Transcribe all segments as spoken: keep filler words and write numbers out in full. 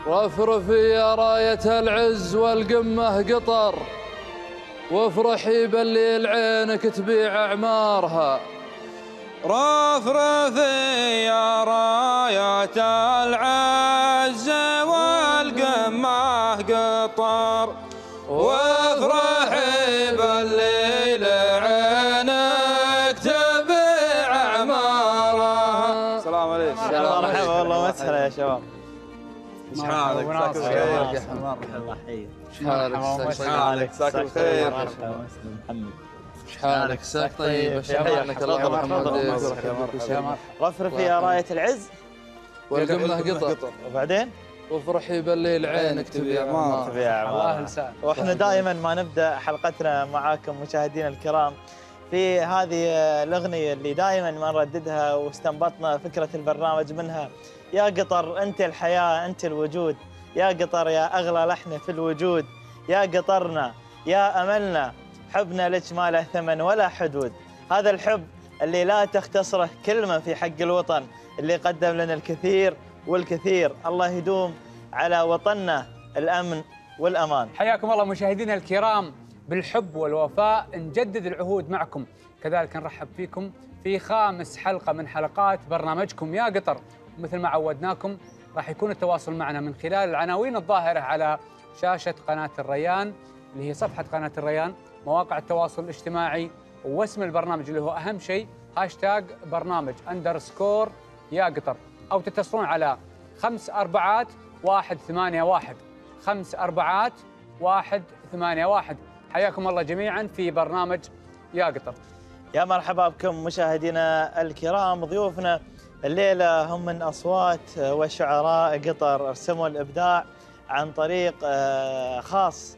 رفرفي يا راية العز والقمة قطر، وافرحي بالليل عينك تبيع أعمارها. رفرفي يا راية العز والقمة قطر، وافرحي بالليل عينك تبيع أعمارها. السلام عليكم. مرحبا والله مسهلا يا شباب. ايش حالك؟ مساك الخير. الله يحييك. ايش حالك؟ ايش حالك؟ مساك الخير. محمد. ايش حالك؟ مساك طيب. شلونك؟ الله محمد. رفرفي يا راية العز والقمة قطر، وبعدين وافرحي بالليل عينك تبيع أعمارها. تبيع أعمارها. واحنا دائما ما نبدا حلقتنا معاكم مشاهدينا الكرام في هذه الاغنيه اللي دائما ما نرددها واستنبطنا فكره البرنامج منها. يا قطر انت الحياه انت الوجود، يا قطر يا اغلى لحن في الوجود، يا قطرنا يا املنا، حبنا لك ما له ثمن ولا حدود. هذا الحب اللي لا تختصره كلمه في حق الوطن، اللي قدم لنا الكثير والكثير. الله يدوم على وطننا الامن والامان. حياكم الله مشاهدينا الكرام. بالحب والوفاء نجدد العهود معكم، كذلك نرحب فيكم في خامس حلقة من حلقات برنامجكم يا قطر. مثل ما عودناكم راح يكون التواصل معنا من خلال العناوين الظاهرة على شاشة قناة الريان، اللي هي صفحة قناة الريان، مواقع التواصل الاجتماعي، واسم البرنامج اللي هو أهم شيء هاشتاج برنامج أندرسكور يا قطر، أو تتصلون على خمس أربعات واحد ثمانية واحد خمس أربعات واحد ثمانية واحد. حياكم الله جميعا في برنامج يا قطر. يا مرحبا بكم مشاهدينا الكرام. ضيوفنا الليلة هم من أصوات وشعراء قطر، ارسموا الإبداع عن طريق خاص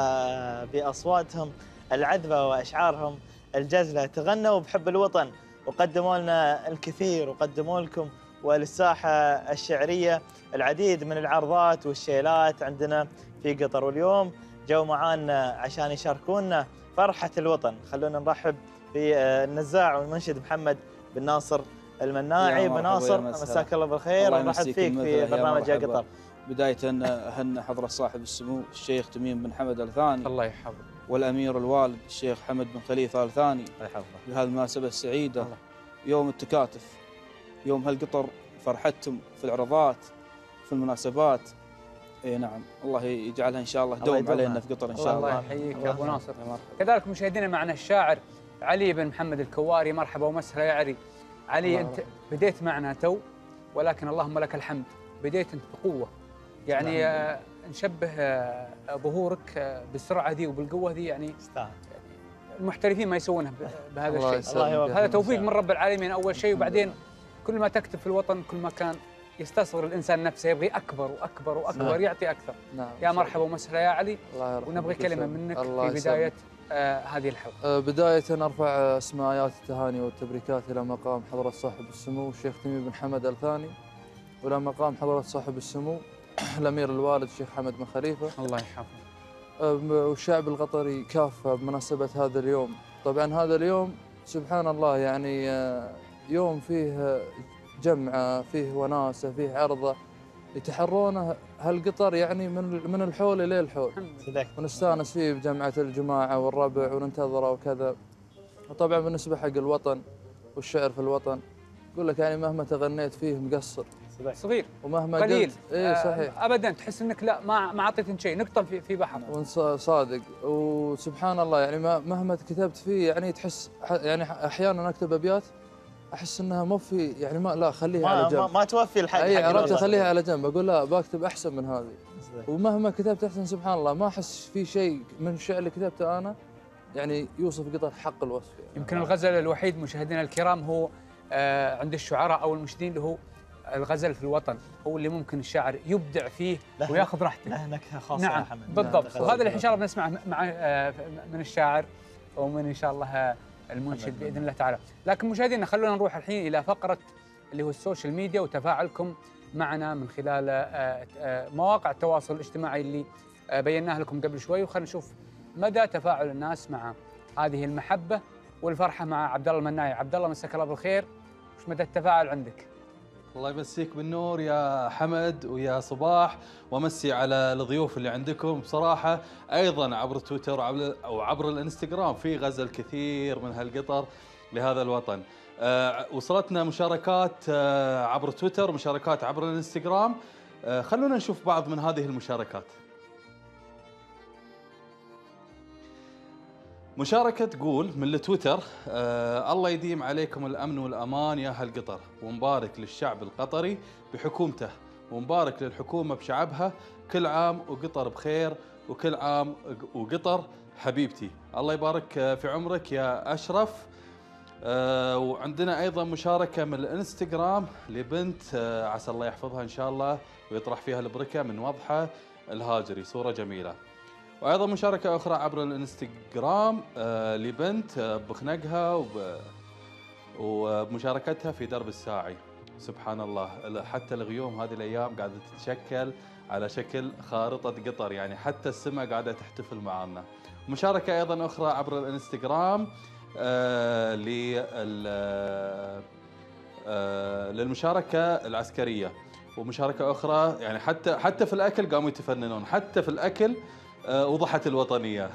وبأصواتهم العذبة وأشعارهم الجزلة. تغنوا بحب الوطن وقدموا لنا الكثير، وقدموا لكم وللساحة الشعرية العديد من العرضات والشيلات عندنا في قطر. واليوم جو معانا عشان يشاركونا فرحة الوطن. خلونا نرحب بالنزاع والمنشد محمد بن ناصر المناعي. بن ناصر مساك الله بالخير، ونرحب فيك في برنامج يا قطر. بداية أهن حضرة صاحب السمو الشيخ تميم بن حمد آل ثاني، الله يحفظه، والأمير الوالد الشيخ حمد بن خليفة آل ثاني، الله يحفظه، بهذه المناسبة السعيدة الله. يوم التكاتف، يوم هالقطر فرحتهم في العرضات في المناسبات. اي نعم، الله يجعلها ان شاء الله دوم علينا في قطر ان شاء الله. الله يحييك يا ابو ناصر. كذلك مشاهدينا معنا الشاعر علي بن محمد الكواري. مرحبا ومسهلا يا علي. علي انت بديت معنا تو، ولكن اللهم لك الحمد بديت انت بقوه، يعني آه نشبه آه ظهورك آه بالسرعه ذي وبالقوه ذي، يعني المحترفين ما يسوونها بهذا الشيء. هذا توفيق من رب العالمين اول شيء، وبعدين كل ما تكتب في الوطن كل ما كان يستصغر الانسان نفسه، يبغي اكبر واكبر واكبر. نعم. يعطي اكثر. نعم. يا مرحبا ومسهلا يا علي، ونبغي كلمه منك في بدايه آه هذه الحلقه. آه بدايه ارفع اسماء ايات التهاني والتبريكات الى مقام حضره صاحب السمو الشيخ تميم بن حمد آل ثاني، والى مقام حضره صاحب السمو الامير الوالد الشيخ حمد بن خليفه، الله يحفظه، آه والشعب القطري كافه بمناسبه هذا اليوم. طبعا هذا اليوم سبحان الله يعني آه يوم فيه جمعة، فيه وناسة، فيه عرضة يتحرونه هالقطر يعني من من الحول إلى الحول، ونستانس فيه بجمعة الجماعة والربع وننتظره وكذا. وطبعا بالنسبة حق الوطن والشعر في الوطن، أقول لك يعني مهما تغنيت فيه مقصر صغير ومهما قليل. اي صحيح آه ابدا تحس انك لا ما ما اعطيت شيء، نقطه في في بحر. صادق. وسبحان الله يعني مهما كتبت فيه يعني تحس يعني احيانا اكتب ابيات احس انها مو في يعني ما لا خليها على جنب، ما, ما توفي الحق. اي عرفت اخليها على جنب، اقول لا بكتب احسن من هذه. ومهما كتبت احسن سبحان الله ما احس في شيء من الشعر اللي كتبته انا يعني يوصف قطر حق الوصف. يعني يمكن الغزل الوحيد مشاهدينا الكرام هو آه عند الشعراء او المنشدين اللي هو الغزل في الوطن، هو اللي ممكن الشاعر يبدع فيه وياخذ راحته. له نكهه خاصه. نعم يا حمد. بالضبط. وهذا اللي ان شاء الله بنسمع مع آه من الشاعر ومن ان شاء الله المنشد باذن الله تعالى. لكن مشاهدينا خلونا نروح الحين الى فقره اللي هو السوشيال ميديا وتفاعلكم معنا من خلال مواقع التواصل الاجتماعي اللي بيناها لكم قبل شوي، وخلينا نشوف مدى تفاعل الناس مع هذه المحبه والفرحه مع عبد الله المناعي. عبد الله مساك الله بالخير، وش مدى التفاعل عندك؟ الله يمسيك بالنور يا حمد ويا صباح، ومسي على الضيوف اللي عندكم. بصراحة أيضا عبر تويتر أو عبر الانستغرام في غزل كثير من هالقطر لهذا الوطن. أه وصلتنا مشاركات أه عبر تويتر، مشاركات عبر الانستغرام. أه خلونا نشوف بعض من هذه المشاركات. مشاركة تقول من التويتر: آه الله يديم عليكم الأمن والأمان يا هالقطر، ومبارك للشعب القطري بحكومته، ومبارك للحكومة بشعبها. كل عام وقطر بخير، وكل عام وقطر حبيبتي. الله يبارك في عمرك يا أشرف. آه وعندنا أيضا مشاركة من الانستغرام لبنت آه عسى الله يحفظها إن شاء الله ويطرح فيها البركة، من وضحة الهاجري، صورة جميلة. وأيضا مشاركة أخرى عبر الانستغرام آه لبنت آه بخنقها وب... وبمشاركتها في درب الساعي. سبحان الله، حتى الغيوم هذه الأيام قاعدة تتشكل على شكل خارطة قطر، يعني حتى السماء قاعدة تحتفل معنا. مشاركة أيضا أخرى عبر الانستغرام آه لل... آه للمشاركة العسكرية. ومشاركة أخرى يعني حتى حتى في الأكل قاموا يتفننون، حتى في الأكل وضحت الوطنية.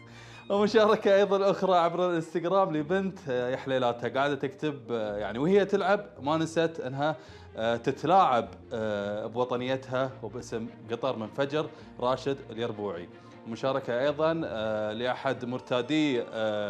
ومشاركة أيضا أخرى عبر الانستغرام لبنت يا حليلاتها قاعدة تكتب يعني وهي تلعب ما نسيت أنها تتلاعب بوطنيتها وباسم قطر، من فجر راشد اليربوعي. مشاركة أيضا لأحد مرتادي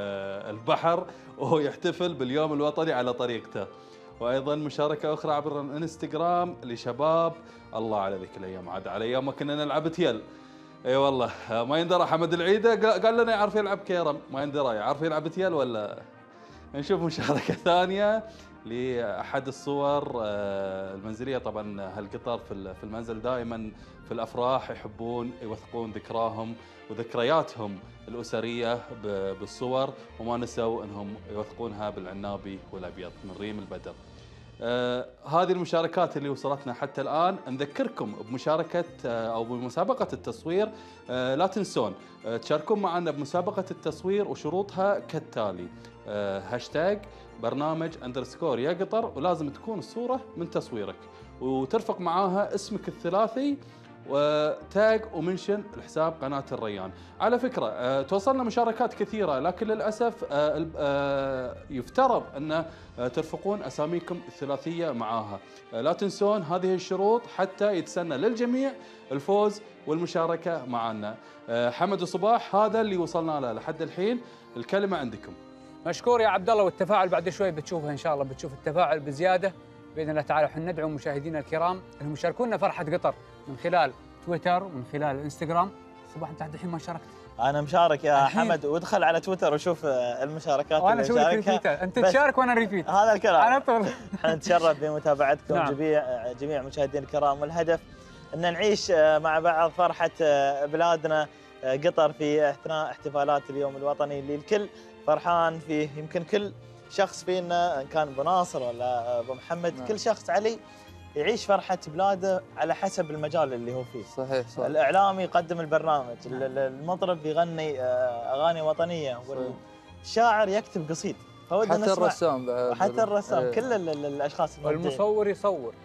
البحر وهو يحتفل باليوم الوطني على طريقته. وأيضا مشاركة أخرى عبر الانستغرام لشباب الله على ذيك الأيام، عاد على أيام ما كنا نلعب تيل. اي والله ما يندرى حمد العيده قال لنا يعرف يلعب كيرم، ما يندرى يعرف يلعب تيل ولا. نشوف مشاركه ثانيه لاحد الصور المنزليه. طبعا هالقطر في المنزل دائما في الافراح يحبون يوثقون ذكراهم وذكرياتهم الاسريه بالصور، وما نسوا انهم يوثقونها بالعنابي والابيض من ريم البدر. آه هذه المشاركات اللي وصلتنا حتى الآن. نذكركم بمشاركة آه أو بمسابقة التصوير. آه لا تنسون آه تشاركون معنا بمسابقة التصوير، وشروطها كالتالي: آه هاشتاج برنامج اندرسكور يا قطر، ولازم تكون الصورة من تصويرك، وترفق معاها اسمك الثلاثي وتاج ومنشن لحساب قناة الريان. على فكرة أه توصلنا مشاركات كثيرة، لكن للأسف أه أه يفترض أن ترفقون أساميكم الثلاثية معاها. أه لا تنسون هذه الشروط حتى يتسنى للجميع الفوز والمشاركة معنا. أه حمد وصباح، هذا اللي وصلنا له لحد الحين. الكلمة عندكم. مشكور يا عبد الله، والتفاعل بعد شوي بتشوفها إن شاء الله، بتشوف التفاعل بزيادة بإذن الله تعالى. احنا ندعو مشاهدينا الكرام انهم يشاركونا فرحة قطر من خلال تويتر ومن خلال الانستغرام. صباح انت لحد الحين ما شاركت؟ انا مشارك يا حمد، وادخل على تويتر وشوف المشاركات وانا اللي اسوي لك ريتويت، انت تشارك وانا ريتويت. هذا الكلام على طول. احنا نتشرف بمتابعتكم. نعم. جميع جميع مشاهدينا الكرام، والهدف ان نعيش مع بعض فرحة بلادنا قطر في اثناء احتفالات اليوم الوطني اللي الكل فرحان فيه. يمكن كل شخص فينا ان كان ابو ناصر ولا ابو محمد، نعم. كل شخص علي يعيش فرحة بلاده على حسب المجال اللي هو فيه. صحيح صحيح. الإعلامي يقدم البرنامج، المطرب يغني أغاني وطنية، والشاعر يكتب قصيد، حتى الرسام بعد، حتى الرسام، كل الأشخاص المبدعين. والمصور يصور،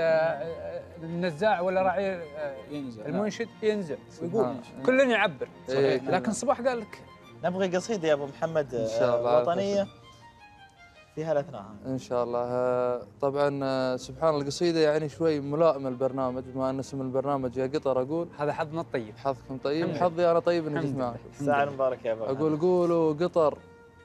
النزاع ولا راعي ينزل، المنشد ينزل ويقول، كل يعبر. صحيح. لكن صباح قال لك نبغي قصيدة يا أبو محمد إن شاء الله وطنية في هالاثناء ان شاء الله. طبعا سبحان الله القصيده يعني شوي ملائمه البرنامج، بما ان اسم البرنامج يا قطر. اقول هذا حظنا الطيب. حظكم طيب، حظي انا طيب اني جيت معكم. الساعه المباركه يا ابو. اقول قولوا قطر،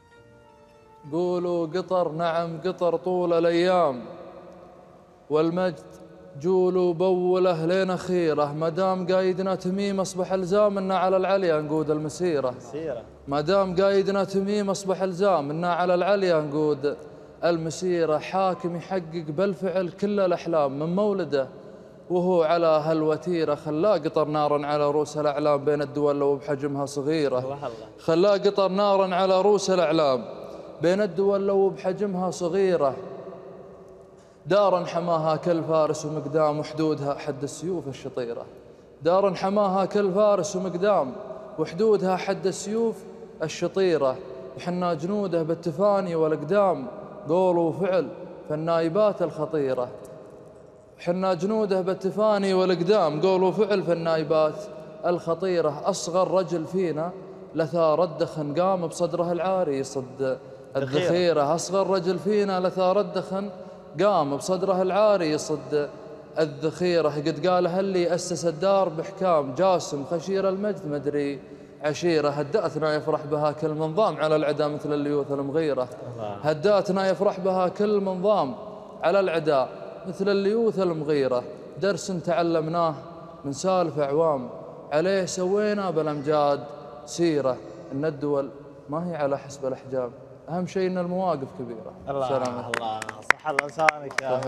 قولوا قطر، نعم قطر طول الايام، والمجد جولوا بوله لين اخيره. ما دام قايدنا تميم اصبح الزام إنا على العليا نقود المسيره. ما دام قايدنا تميم اصبح الزام إنا على العليا نقود المسيره. حاكم يحقق بالفعل كل الاحلام، من مولده وهو على هالوتيره. خلاه قطر نارا على رؤوس الاعلام، بين الدول لو بحجمها صغيره. خلاه قطر نارا على رؤوس الاعلام، بين الدول لو بحجمها صغيره. دارا حماها كل فارس ومقدام، وحدودها حد السيوف الشطيرة. دارا حماها كل فارس ومقدام، وحدودها حد السيوف الشطيرة. وحنا جنوده بالتفاني والأقدام، قول وفعل في النايبات الخطيرة. حنا جنوده بالتفاني والإقدام، قول وفعل في النايبات الخطيرة. أصغر رجل فينا لثار الدخن قام بصدره العاري يصد الذخيرة. أصغر رجل فينا لثار الدخن قام بصدره العاري يصد الذخيرة. قد قالها اللي أسس الدار بحكام جاسم خشير المجد مدري عشيرة. هدأتنا يفرح بها كل منظام على العدا مثل الليوث المغيرة. هدأتنا يفرح بها كل منظام على العدا مثل الليوث المغيرة. درس تعلمناه من سالف أعوام عليه سوينا بالأمجاد سيرة. إن الدول ما هي على حسب الأحجام، أهم شيء إن المواقف كبيرة. الله سلامة. الله صح الله لسانك يا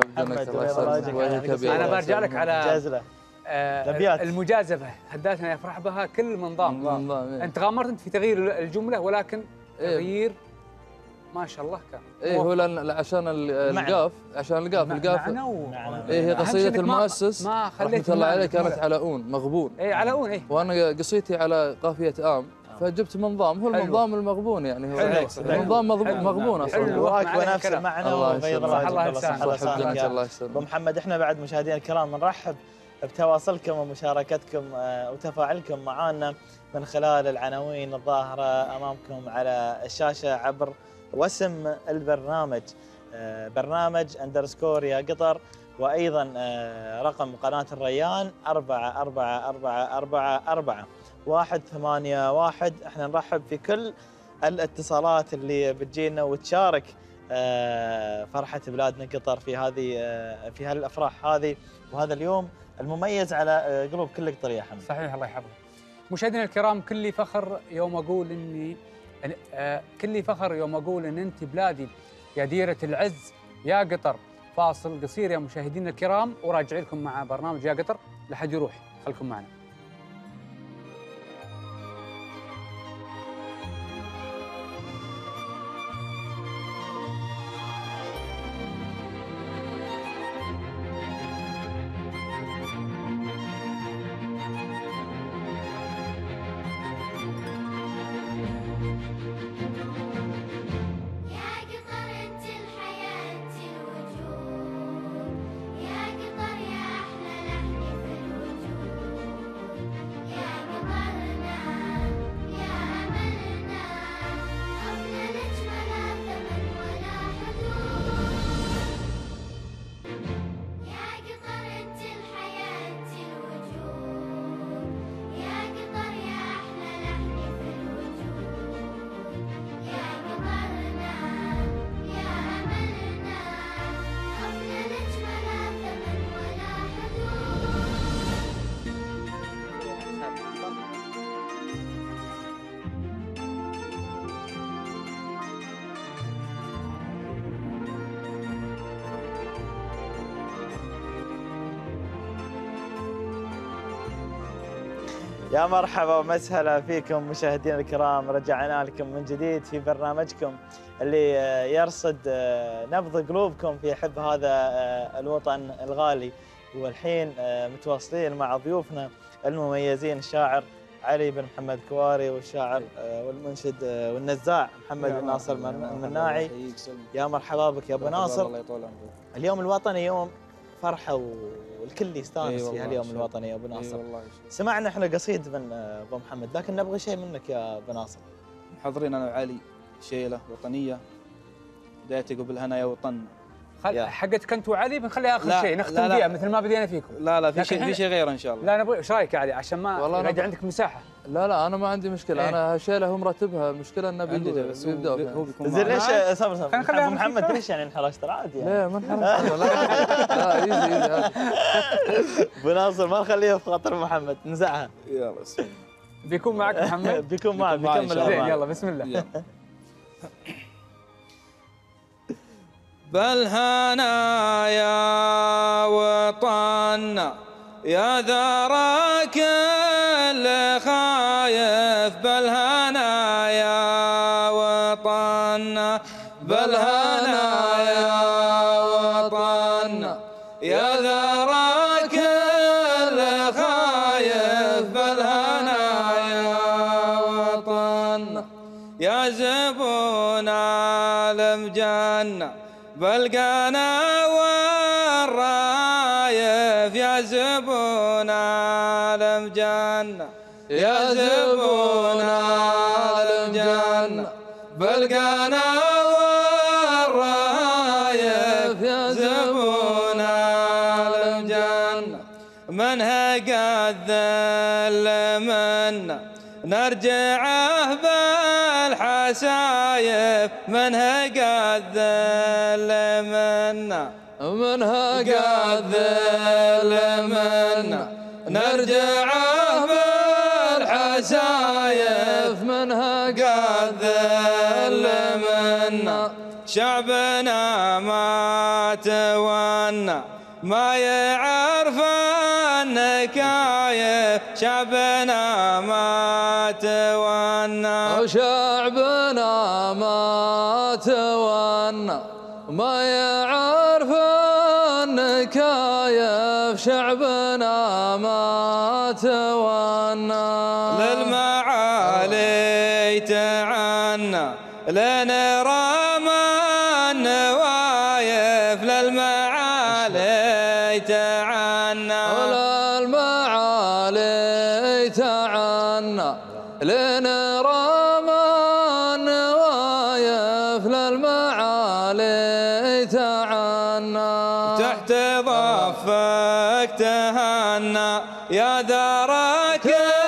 محمد. أنا برجع لك على جازلة آه المجازفة. هداتنا يفرح بها كل منظام. منظام إيه؟ أنت غامرت أنت في تغيير الجملة، ولكن إيه؟ تغيير ما شاء الله كان. إيه هو لأن عشان القاف عشان القاف القاف إيه هي قصيدة المؤسس ما رحمة الله عليه كانت على أون مغبون. إيه على أون إيه. وأنا قصيتي على قافية آم فجبت منظام هو المنظام المغبون يعني هو منظام مغبون اصلا. واكبر نفس المعنى وبيض الله الله يسلمك. الله ابو محمد، احنا بعد مشاهدينا الكرام نرحب بتواصلكم ومشاركتكم وتفاعلكم معنا من خلال العناوين الظاهره امامكم على الشاشه عبر واسم البرنامج برنامج اندرسكور يا قطر، وايضا رقم قناه الريان أربعة أربعة أربعة أربعة أربعة واحد ثمانية واحد. احنا نرحب في كل الاتصالات اللي بتجينا وتشارك فرحة بلادنا قطر في هذه في هالافراح هذه وهذا اليوم المميز على قلوب كل قطري يا حمد. صحيح الله يحفظك. مشاهدينا الكرام، كلي فخر يوم اقول اني كلي فخر يوم اقول ان انت بلادي يا ديرة العز يا قطر. فاصل قصير يا مشاهدينا الكرام وراجع لكم مع برنامج يا قطر. لحد يروح خلكم معنا. يا مرحبا ومسهلا فيكم مشاهدينا الكرام. رجعنا لكم من جديد في برنامجكم اللي يرصد نبض قلوبكم في حب هذا الوطن الغالي. والحين متواصلين مع ضيوفنا المميزين الشاعر علي بن محمد كواري والشاعر والمنشد والنزاع محمد بن ناصر المناعي. يا مرحبا بك يا ابو ناصر. اليوم الوطني يوم فرحه والكل يستانس في هاليوم الوطني يا ابو ناصر. سمعنا احنا قصيد من ابو محمد، لكن نبغى شيء منك يا ابو ناصر. محضرين انا وعلي شيله وطنيه بدايتي قبل هنا يا وطن. خل حقتك انت وعلي بنخليها اخر شيء نختم فيها مثل ما بدينا فيكم. لا لا في شيء في شيء غير ان شاء الله. لا نبغى ايش رايك يا علي عشان ما يقعد عندك مساحه. لا لا انا ما عندي مشكله. ايه؟ انا شيله هو مرتبها. المشكله انه بيبدا زين ليش صبر صبر ابو محمد ليش يعني انحرجت؟ ترى عادي يعني. لا ما انحرجت. لا ايزي ايزي ابو ناصر ما نخليها في خاطر محمد نزعها. يلا بيكون معك محمد. بيكون معك بيكمل. زين يلا بسم الله. بالهنا يا وطن يا ذراك اللي خايف. بالهنا يا وطن بالهنا يا وطن يا ذراك اللي خايف. بالهنا يا وطن يا زبون المجنة بالقنا والراية الجنة يا زبون الجنة بالقنا والرايف يا زبون الجنة منها قد ذل منا نرجعه بالحسايف منها قد ذل منا منها قد ذل منا نرجعه بالحسايف منها قد ذل منا شعبنا ما تونى ما يعرف النكايف شعبنا ما تونى شعبنا ما تونى ما يعرف النكايف شعبنا ما تونى للمعالي تعنى لنرى النوايف للمعالي تعنى للمعالي تعنى لنرى النوايف للمعالي تعنى تحت ضفك تهنى يا دارك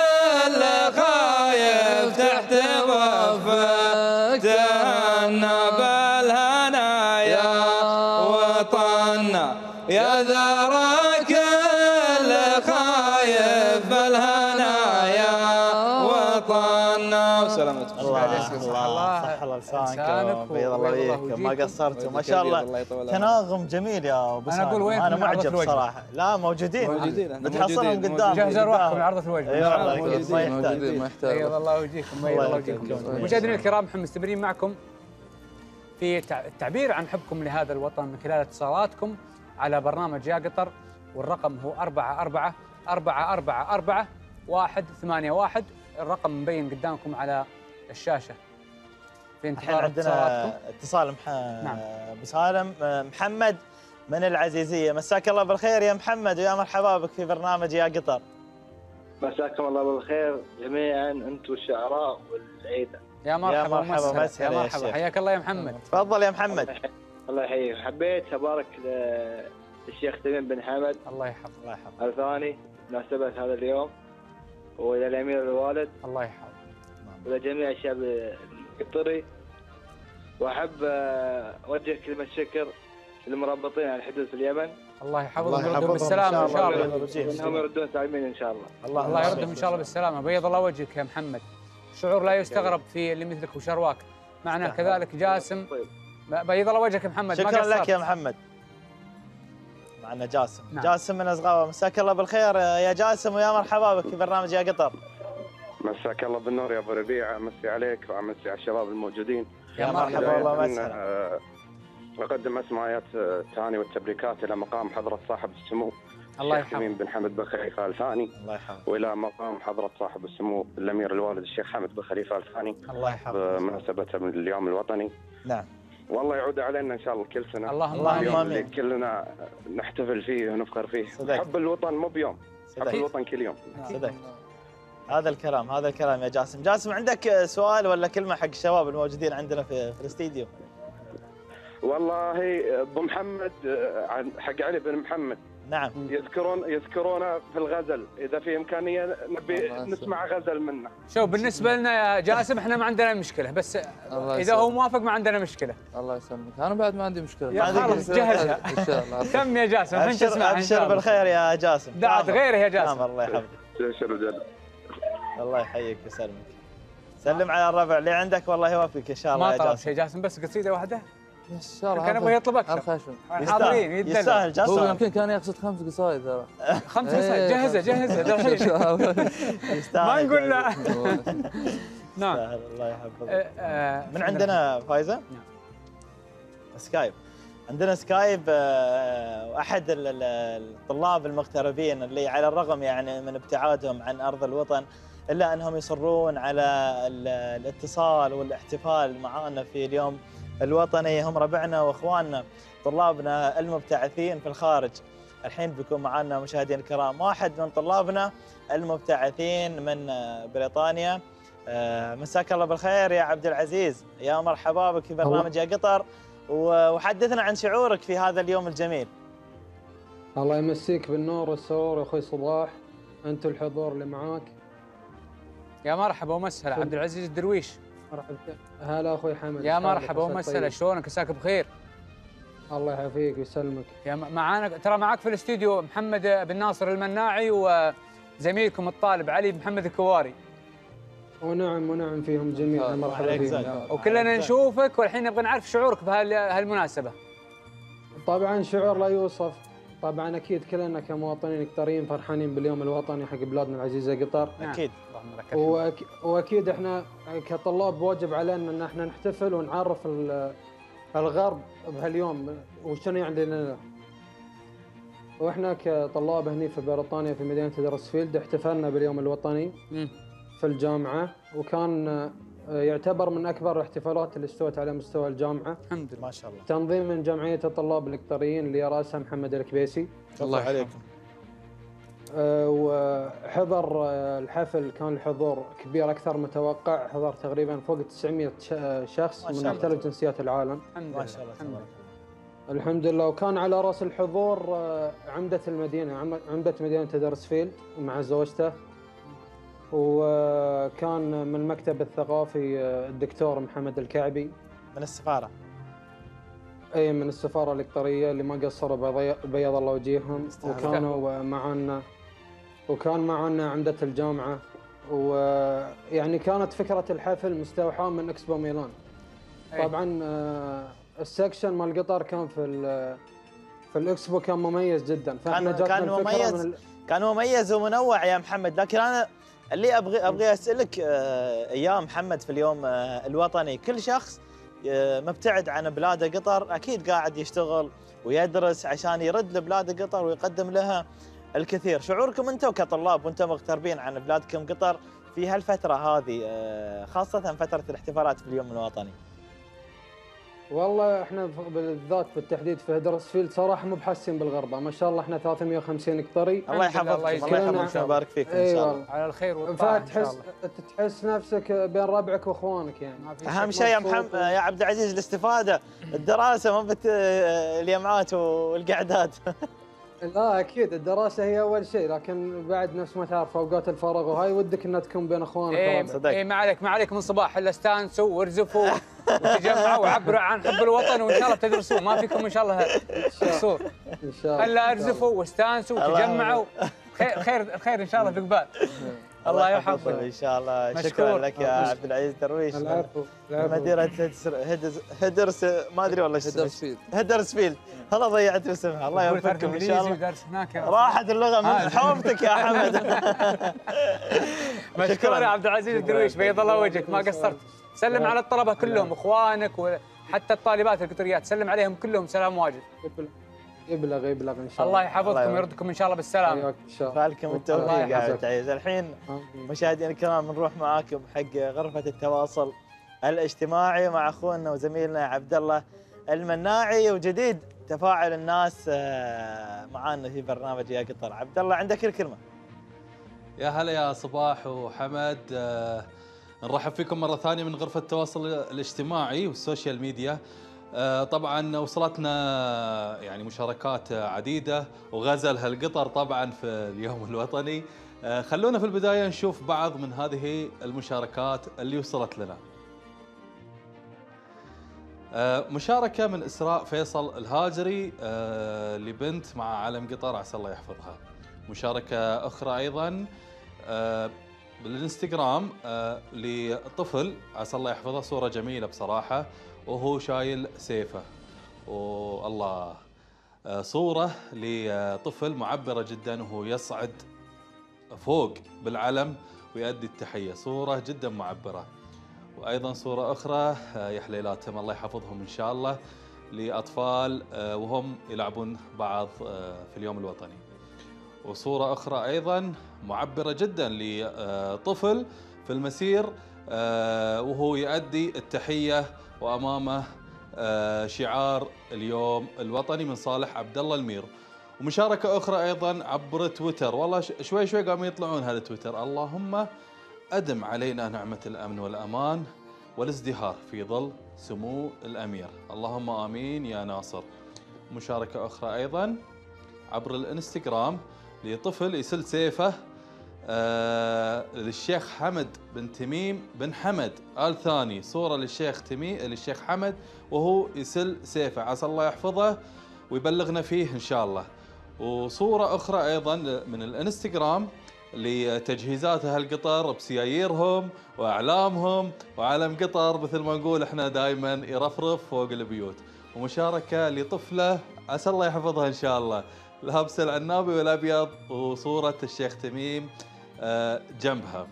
الخايف تحت ضفك تهنى بالهنا يا وطننا يا دارك الخايف بالهنا يا وطننا وسلامتكم. الله الله صح الله لسانك بيض الله وجهك ما قصرتوا ما شاء الله تناغم جميل يا ابو سالم. انا اقول وين انا معجب صراحه. لا موجودين موجودين بتحصلهم قدام جهز ارواحكم لعرضه الوجه. اي والله ما يحتاج ما يحتاج بيض الله وجهكم بيض الله وجهكم. مشاهدينا الكرام احنا مستمرين معكم في التعبير عن حبكم لهذا الوطن من خلال اتصالاتكم على برنامج يا قطر، والرقم هو أربعة أربعة أربعة أربعة أربعة واحد ثمانية واحد. الرقم مبين قدامكم على الشاشة في الحين انتظار عندنا اتصالاتكم. اتصال مح... نعم. ابو سالم محمد من العزيزيه. مساك الله بالخير يا محمد ويا مرحبا بك في برنامج يا قطر. مساكم الله بالخير جميعا انتم الشعراء والعيده. يا مرحبا يا مرحبا ومسهلا. مسهلا يا يا مرحبا شيخ. حياك الله يا محمد. تفضل يا محمد. الله يحييك. حبيت ابارك للشيخ تميم بن حمد الله يحفظك. الله يحفظك. الثاني بمناسبه هذا اليوم، وللامير الوالد الله يحفظك. ولجميع الشعب القطري. واحب اوجه كلمه شكر للمرابطين على الحدود في اليمن. الله يحفظهم الله ويردهم يحفظهم بالسلامه ان شاء الله. انهم يردون سالمين ان شاء الله. الله الله يردهم ان شاء الله بالسلامه. بيض الله وجهك يا محمد. شعور لا يستغرب في اللي مثلك وشرواك. معنا كذلك جاسم. طيب. بيض الله وجهك يا محمد. ما شكرا لك قصرت. يا محمد. معنا جاسم. نعم. جاسم من أصغاوة. مساك الله بالخير يا جاسم ويا مرحبا بك في برنامج يا قطر. مساك الله بالنور يا ابو ربيع. امسي عليك وامسي على الشباب الموجودين. يا يا مرحبا. مرحبا والله بداية مسهلا. آه، اقدم اسماءات التهاني والتبريكات الى مقام حضره صاحب السمو الله الشيخ تميم يحفظك. بن حمد بن خليفه ال ثاني، الله يحفظك. والى مقام حضره صاحب السمو الامير الوالد الشيخ حمد بن خليفه ال ثاني الله يحفظك. بمناسبه اليوم الوطني. نعم. والله يعود علينا ان شاء الله كل سنه. اللهم اللهم اليوم آمين. اللي كلنا نحتفل فيه ونفخر فيه. صدقت. حب الوطن مو بيوم، حب صدقت. الوطن كل يوم. صدقت. هذا الكلام هذا الكلام يا جاسم. جاسم عندك سؤال ولا كلمة حق الشباب الموجودين عندنا في, في الاستديو؟ والله ابو محمد آه، عن- حق علي بن محمد نعم. يذكرون يذكرونا في الغزل، اذا في امكانيه نبي الله نسمع غزل منه. شوف بالنسبه لنا يا جاسم احنا ما عندنا مشكله، بس الله اذا هو يسلمك. موافق ما عندنا مشكله. الله يسلمك. انا بعد ما عندي مشكله. يا خلاص جهزها. ان شاء الله. تم يا جاسم الحين ابشر تسمع ان شاء ابشر الله. بالخير يا جاسم. دعت تامر. غيره يا جاسم. تامر الله يحفظك. شكرا. الله يحييك ويسلمك. سلم على الربع اللي عندك والله يوفقك ان شاء الله ما يا طلب جاسم. شيء جاسم بس قصيده واحده. ان شاء الله. كان يبغى يطلب اكثر. الخشم. حاضرين يستاهل يدلل. يستاهل هو جاسم. يمكن كان يقصد خمس قصايد ترى. خمس إيه، قصائد جهزها خمس- جهزها الحين. يستاهل ما نقول لا. جاسم. نعم. يستاهل الله يحفظك. آه، آه، من عندنا فايزه؟ نعم. سكايب. عندنا سكايب آه، احد ال- ال- الطلاب المغتربين اللي على الرغم يعني من ابتعادهم عن ارض الوطن الا انهم يصرون على ال- الاتصال والاحتفال معنا في اليوم الوطني. هم ربعنا واخواننا طلابنا المبتعثين في الخارج. الحين بيكون معنا مشاهدينا الكرام واحد من طلابنا المبتعثين من بريطانيا. مساك الله بالخير يا عبد العزيز، يا مرحبا بك في برنامج يا قطر، وحدثنا عن شعورك في هذا اليوم الجميل. الله يمسيك بالنور والسرور يا اخوي صباح، انت الحضور اللي معاك. يا مرحبا ومسهلا عبد العزيز الدرويش. مرحبا. هلا اخوي حمد. يا مرحبا ومسهلا، شلونك؟ عساك بخير. الله يعافيك ويسلمك. يا معانا ترى معاك في الاستديو محمد بن ناصر المناعي وزميلكم الطالب علي محمد الكواري. ونعم ونعم فيهم جميعا. مرحبا فيهم. وكلنا نشوفك، والحين نبغى نعرف شعورك بهالمناسبة. طبعا شعور لا يوصف، طبعا اكيد كلنا كمواطنين قطريين فرحانين باليوم الوطني حق بلادنا العزيزه قطر. اكيد. وأك... واكيد احنا كطلاب واجب علينا ان احنا نحتفل ونعرف الغرب بهاليوم وشنو يعني لنا. واحنا كطلاب هني في بريطانيا في مدينه هدرسفيلد احتفلنا باليوم الوطني م. في الجامعه، وكان يعتبر من اكبر الاحتفالات اللي استوت على مستوى الجامعه. الحمد لله. ما شاء الله. تنظيم من جمعيه الطلاب القطريين اللي راسها محمد الكبيسي. الله عليكم. أه وحضر الحفل كان الحضور كبير اكثر متوقع، حضر تقريبا فوق تسعمئة شخص من مختلف جنسيات العالم. ما شاء الله تبارك الله. الحمد لله. وكان على راس الحضور عمده المدينه عمده مدينه هدرسفيلد مع زوجته، وكان من المكتب الثقافي الدكتور محمد الكعبي من السفاره. اي من السفاره القطريه اللي ما قصروا بيض الله وجيههم، وكانوا معنا وكان معنا عمده الجامعه، ويعني كانت فكره الحفل مستوحاه من اكسبو ميلان. طبعا السكشن مال قطر كان في في الاكسبو كان مميز جدا، فاحنا كان كان مميز من ال... كان مميز ومنوع يا محمد. لكن انا اللي ابغي ابغي اسالك اياه محمد في اليوم الوطني، كل شخص مبتعد عن بلاده قطر اكيد قاعد يشتغل ويدرس عشان يرد لبلاد قطر ويقدم لها الكثير. شعوركم انتم كطلاب وانتم مغتربين عن بلادكم قطر في هالفتره هذه، خاصه فتره الاحتفالات في اليوم الوطني؟ والله احنا بالذات بالتحديد في هدرسفيلد صراحه مو بحاسين بالغربه، ما شاء الله احنا ثلاثمئة وخمسين قطري. الله يحفظكم. الله يحفظكم ويبارك فيكم ان شاء الله. على الخير والطاعه ان شاء الله. تحس نفسك بين ربعك واخوانك يعني. اهم شيء يا محمد يا عبد العزيز الاستفاده، الدراسه ما بت الجامعات والقعدات. لا اكيد الدراسه هي اول شيء، لكن بعد نفس ما تعرف اوقات الفراغ وهاي ودك انها تكون بين اخوانك. ايه ايه ما عليك ما عليك من صباح الا استانسوا وارزفوا وتجمعوا وعبروا عن حب الوطن، وان شاء الله تدرسوا ما فيكم ان شاء الله قصور. ان شاء الله. الا ارزفوا واستانسوا وتجمعوا. خير خير الخير ان شاء الله في قبال. الله يحفظك ان شاء الله. شكرا لك يا عبد العزيز درويش. العفو. مديرة هدرس ما ادري والله هدرسفيلد. هدرسفيلد. والله ضيعت اسمها. الله يوفقكم ان شاء الله. هناك راحت اللغه من حوفتك يا حمد. مشكور يا عبد العزيز الدرويش، بيض الله وجهك ما قصرت. سلم على الطلبه كلهم اخوانك وحتى الطالبات القطريات، سلم عليهم كلهم سلام واجد. يبلغ يبلغ ان شاء الله. الله يحفظكم ويردكم ان شاء الله بالسلامه. فالكم التوفيق يا عبد العزيز. الحين مشاهدينا الكرام نروح معاكم حق غرفه التواصل الاجتماعي مع اخونا وزميلنا عبد الله المناعي، وجديد تفاعل الناس معانا في برنامج يا قطر. عبد الله عندك الكلمه. يا هلا يا صباح وحمد، آه نرحب فيكم مرة ثانية من غرفة التواصل الاجتماعي والسوشيال ميديا. آه طبعا وصلتنا يعني مشاركات عديدة وغزل هالقطر طبعا في اليوم الوطني. آه خلونا في البداية نشوف بعض من هذه المشاركات اللي وصلت لنا. آه مشاركة من إسراء فيصل الهاجري آه لبنت مع علم قطر عسى الله يحفظها. مشاركة أخرى أيضا آه بالانستغرام آه لطفل عسى الله يحفظه، صورة جميلة بصراحة وهو شايل سيفه. والله آه صورة لطفل معبرة جدا وهو يصعد فوق بالعلم ويؤدي التحية، صورة جدا معبرة. وأيضا صورة أخرى آه يا حليلاتهم الله يحفظهم إن شاء الله لأطفال آه وهم يلعبون بعض آه في اليوم الوطني. وصورة أخرى أيضا معبرة جدا لطفل في المسير وهو يؤدي التحية وأمامه شعار اليوم الوطني من صالح عبد الله المير. ومشاركة أخرى أيضا عبر تويتر، والله شوي شوي قاموا يطلعون هذا تويتر. اللهم أدم علينا نعمة الأمن والأمان والازدهار في ظل سمو الأمير، اللهم آمين يا ناصر. مشاركة أخرى أيضا عبر الانستغرام لطفل يسل سيفه آه للشيخ حمد بن تميم بن حمد آل ثاني، صورة للشيخ تميم للشيخ حمد وهو يسل سيفه، عسى الله يحفظه ويبلغنا فيه إن شاء الله. وصورة أخرى أيضا من الانستغرام لتجهيزات أهل قطر بسياييرهم وأعلامهم، وعلم قطر مثل ما نقول احنا دائما يرفرف فوق البيوت. ومشاركة لطفلة عسى الله يحفظها إن شاء الله، لابسة العنابي والأبيض وصورة الشيخ تميم جنبها.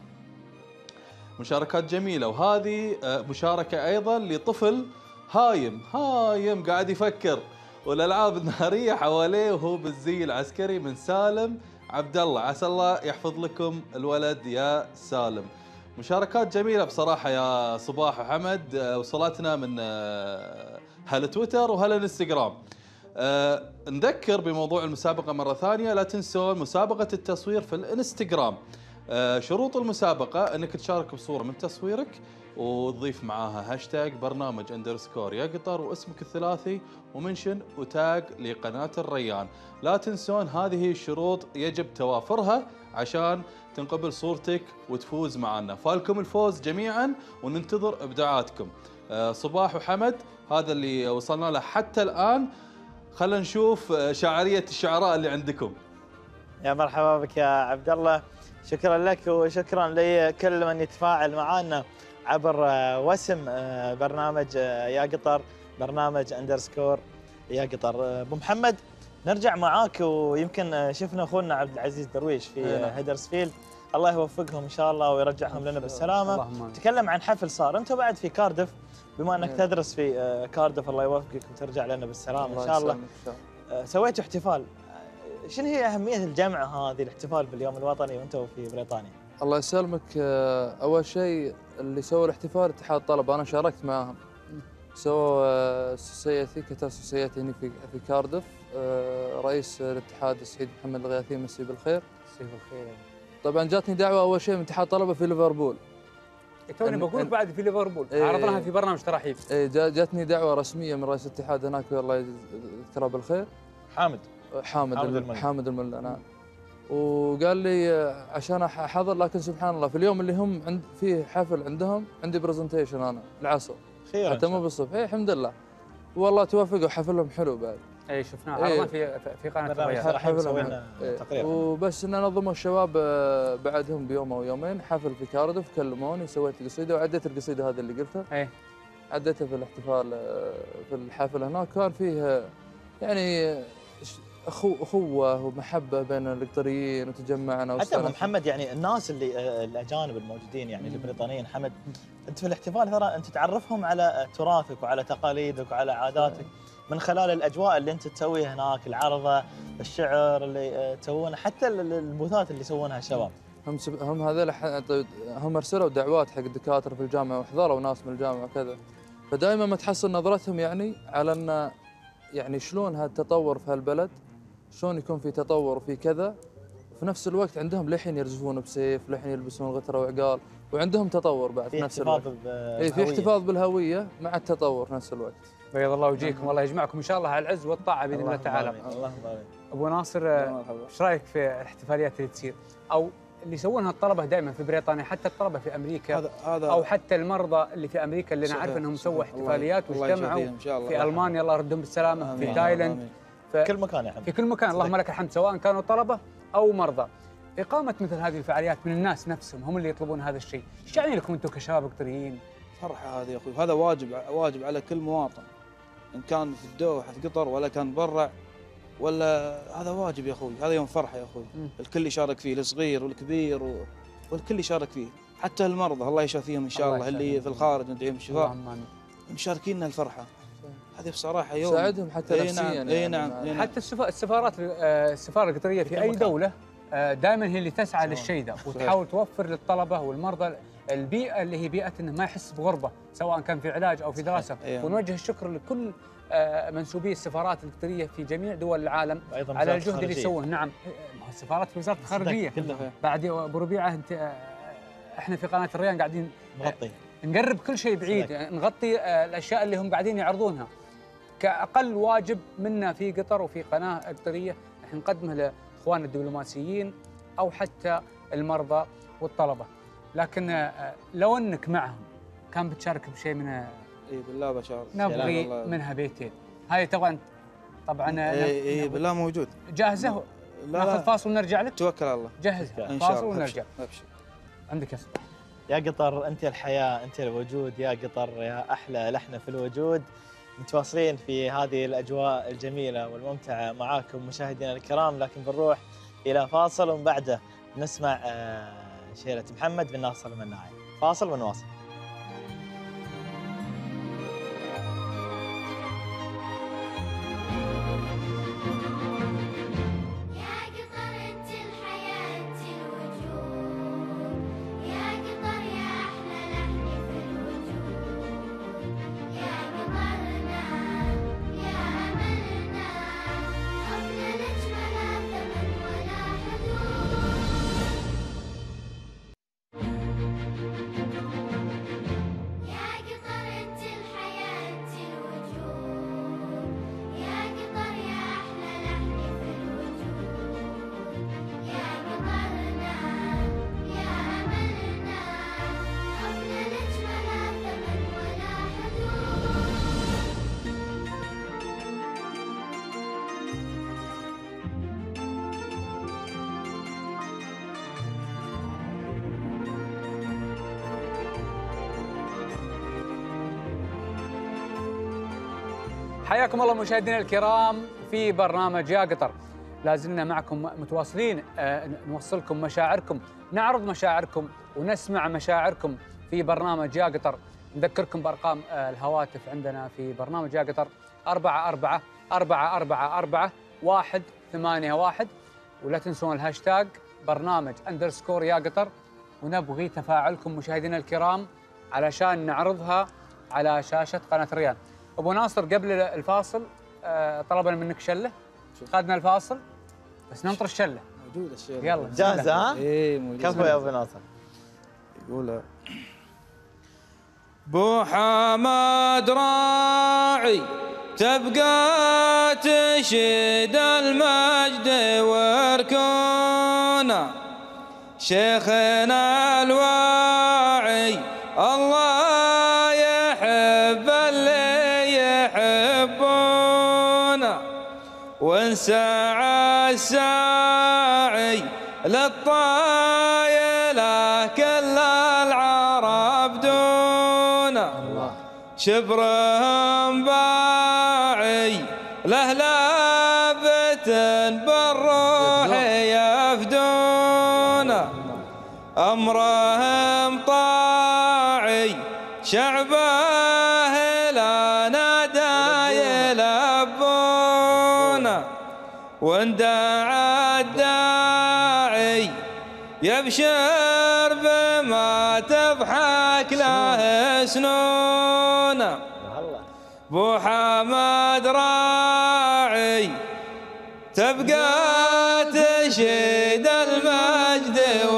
مشاركات جميلة. وهذه مشاركة أيضا لطفل هايم هايم قاعد يفكر، والألعاب النارية حواليه وهو بالزي العسكري من سالم عبد الله، عسى الله يحفظ لكم الولد يا سالم. مشاركات جميلة بصراحة يا صباح وحمد، وصلتنا من هالتويتر وهالانستغرام. أه نذكر بموضوع المسابقة مرة ثانية، لا تنسون مسابقة التصوير في الانستغرام. أه شروط المسابقة انك تشارك بصورة من تصويرك وتضيف معاها هاشتاج برنامج اندرسكور يا قطر واسمك الثلاثي ومنشن وتاج لقناة الريان. لا تنسون هذه الشروط يجب توافرها عشان تنقبل صورتك وتفوز معنا. فالكم الفوز جميعا وننتظر ابداعاتكم. أه صباح وحمد هذا اللي وصلنا له حتى الآن، خلينا نشوف شعرية الشعراء اللي عندكم. يا مرحبا بك يا عبد الله، شكرا لك وشكرا لكل من يتفاعل معنا عبر وسم برنامج يا قطر، برنامج اندرسكور يا قطر. ابو محمد نرجع معاك، ويمكن شفنا اخونا عبد العزيز درويش في هدرسفيلد، الله يوفقهم ان شاء الله ويرجعهم لنا بالسلامه. تكلم عن حفل صار، انت بعد في كاردف، بما انك تدرس في كاردف الله يوفقك وترجع لنا بالسلامه ان شاء الله. سويتوا احتفال، شنو هي اهميه الجمعه هذه الاحتفال باليوم الوطني وانتم في بريطانيا؟ الله يسلمك، اول شيء اللي سووا الاحتفال اتحاد الطلبه، انا شاركت معاهم. سووا سوسيتي كتاب سوسيتي هنا في في كاردف، رئيس الاتحاد السعيد محمد الغياثي مسي بالخير. مسي بالخير. طبعا جاتني دعوه اول شيء من اتحاد الطلبه في ليفربول. توني بقول لك بعد في ليفربول ايه عرضناها في برنامج ترحيب. اي جاتني دعوه رسميه من رئيس الاتحاد هناك الله يذكره بالخير، حامد حامد حامد الملا, حامد الملا نعم. وقال لي عشان احضر، لكن سبحان الله في اليوم اللي هم عند فيه حفل عندهم عندي برزنتيشن انا العصر، خير حتى مو بالصبح. اي الحمد لله والله توفقوا، حفلهم حلو بعد. اي شفناه عرضنا في في قناه الريان حفلهم تقريبا. وبس ان نظموا الشباب بعدهم بيوم او يومين حفل في كاردف، كلموني سويت قصيده وعديت القصيده هذه اللي قلتها. اي عديتها في الاحتفال في الحفل هناك، كان فيه يعني أخو أخوة ومحبة بين القطريين وتجمعنا. حتى أبو محمد يعني الناس اللي الأجانب الموجودين يعني البريطانيين، حمد أنت في الاحتفال ترى أنت تعرفهم على تراثك وعلى تقاليدك وعلى عاداتك من خلال الأجواء اللي أنت تسويها هناك، العرضة، الشعر اللي تسوونه، حتى البوثات اللي يسوونها الشباب. هم هم هذول هم أرسلوا دعوات حق الدكاترة في الجامعة وحضروا ناس من الجامعة وكذا، فدائما ما تحصل نظرتهم يعني على أن يعني شلون هالتطور في هالبلد، شلون يكون في تطور وفي كذا، وفي نفس الوقت عندهم لحين يرزفون بسيف، لحين يلبسون غترة وعقال، وعندهم تطور بعد في نفس الوقت. اي في احتفاظ بالهوية مع التطور في نفس الوقت. بيض الله وجهكم والله يجمعكم ان شاء الله على العز والطاعة باذن الله تعالى. اللهم امين. ابو ناصر ايش رايك في الاحتفاليات اللي تصير او اللي يسوونها الطلبة دائما في بريطانيا، حتى الطلبة في امريكا هذا هذا او حتى المرضى اللي في امريكا اللي نعرف انهم سووا احتفاليات واجتمعوا في المانيا الله يردهم بالسلامة، في تايلاند، في كل مكان يا حمد، في كل مكان اللهم لك الحمد، سواء كانوا طلبة او مرضى. اقامة مثل هذه الفعاليات من الناس نفسهم هم اللي يطلبون هذا الشيء، ايش يعني لكم انتم كشباب قطريين؟ فرحة هذه يا اخوي، هذا واجب واجب على كل مواطن، ان كان في الدوحة في قطر ولا كان برا، ولا هذا واجب يا اخوي، هذا يوم فرحة يا اخوي، الكل يشارك فيه، الصغير والكبير و... والكل يشارك فيه، حتى المرضى الله يشافيهم ان شاء الله, الله اللي في الخارج ندعيهم بالشفاء، مشاركين الفرحة هذه بصراحة يوم ساعدهم حتى اي نفسيا. نعم يعني اي نعم, نعم. حتى السفارات السفارة القطرية في اي دولة دائما هي اللي تسعى للشيء ذا وتحاول توفر للطلبة والمرضى البيئة اللي هي بيئة انه ما يحس بغربة، سواء كان في علاج او في دراسة. أيوة. ونوجه الشكر لكل منسوبي السفارات القطريه في جميع دول العالم على الجهد اللي يسوونه. نعم السفارات في وزاره الخارجيه. بعد ابو ربيعه انت احنا في قناه الريان قاعدين نغطي نقرب كل شيء بعيد، نغطي الاشياء اللي هم قاعدين يعرضونها. كاقل واجب منا في قطر وفي قناه قطريه احنا نقدمه لاخواننا الدبلوماسيين او حتى المرضى والطلبه. لكن لو انك معهم كان بتشارك بشيء من اي بالله بشار نبغي منها بيتين. هاي طبعا طبعا اي اي بالله موجود. جاهزه؟ ناخذ فاصل ونرجع لك. توكل على الله. جهز فاصل ونرجع. ابشر. عندك يا صباح. يا قطر انت الحياه، انت الوجود يا قطر، يا احلى لحنه في الوجود. متواصلين في هذه الاجواء الجميله والممتعه معاكم مشاهدينا الكرام، لكن بنروح الى فاصل ومن بعده نسمع شيرة محمد بن ناصر المناعي. فاصل ونواصل. حياكم الله مشاهدينا الكرام في برنامج يا قطر. لازلنا معكم متواصلين نوصلكم مشاعركم، نعرض مشاعركم ونسمع مشاعركم في برنامج يا قطر. نذكركم بأرقام الهواتف عندنا في برنامج يا قطر أربعة أربعة أربعة أربعة أربعة واحد ثمانية واحد، ولا تنسون الهاشتاج برنامج أندرسكور يا قطر، ونبغي تفاعلكم مشاهدينا الكرام علشان نعرضها على شاشة قناة الريان. أبو ناصر قبل الفاصل طلبنا منك شلة، خذنا الفاصل بس ننطر الشلة. موجودة الشلة. يلا جاهزة ها؟ ايه موجودة. كفو يا أبو ناصر. يقول بو حمد راعي تبقى تشيد المجد وركونا، شيخنا الواعي الله يحب اللي يحبونا، وانسعى الساعي للطايلة كل العرب دونا، شبرهم باعي له لابت بالروح يفدونا، أمرهم طاعي شعبه لا نادى يلبونا، وان دعا الداعي يبشر بما تضحك له سنونا، بو حمد راعي تبقى تشيد المجد